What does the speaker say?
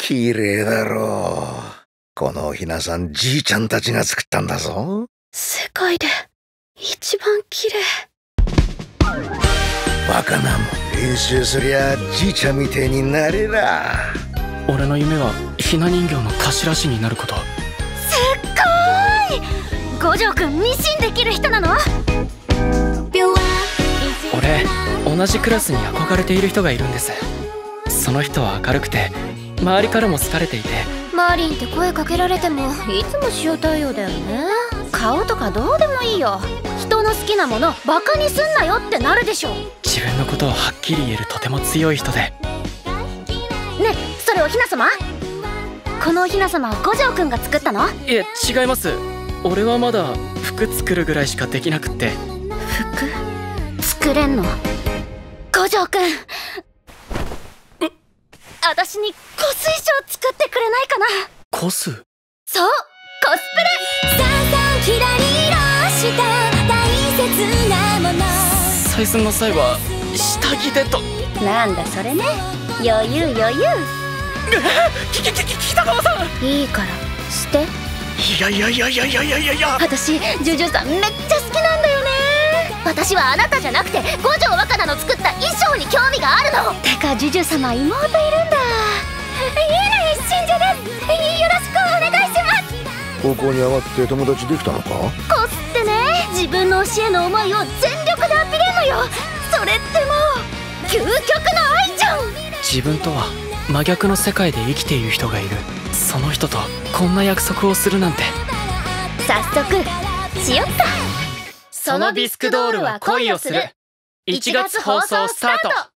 綺麗だろう。このおひなさん、じいちゃんたちが作ったんだぞ。 世界で一番綺麗。 バカなもん、練習すりゃじいちゃんみてえになれら。 俺の夢はひな人形の頭師になること。 すっごーい。五条くんミシンできる人なの？ 俺、同じクラスに憧れている人がいるんです。その人は明るくて周りからも好かれていて。 マリンって声かけられてもいつも塩対応だよね。顔とかどうでもいいよ。人の好きなものバカにすんなよってなるでしょ。 自分のことをはっきり言えるとても強い人で。 ねえ、それおひな様？このおひな様は五条くんが作ったの？ いえ、違います。俺はまだ服作るぐらいしかできなくって。 服作れんの？五条くん、私にコス衣装作ってくれないかな？ コス？ そう、コスプレ。さあさあキラリラした大切なもの。 採寸の際は下着でと。 なんだそれね。余裕余裕。 北川さん、 いいからして。 いやいやいやいやいやいやいやいや、 私ジュジュさんめっちゃ好きなんだよね。私はあなたじゃなくて五条若菜の作った衣装に興味があるの。てかジュジュ様妹いるんだ。いいね、真珠です。よろしくお願いします。 高校に上がって友達できたのか？ コスってね、自分の教えの思いを全力でアピれるのよ。それってもう究極の愛じゃん。 自分とは真逆の世界で生きている人がいる。その人とこんな約束をするなんて。 早速しよっか。 そのビスクドールは恋をする。1月放送スタート。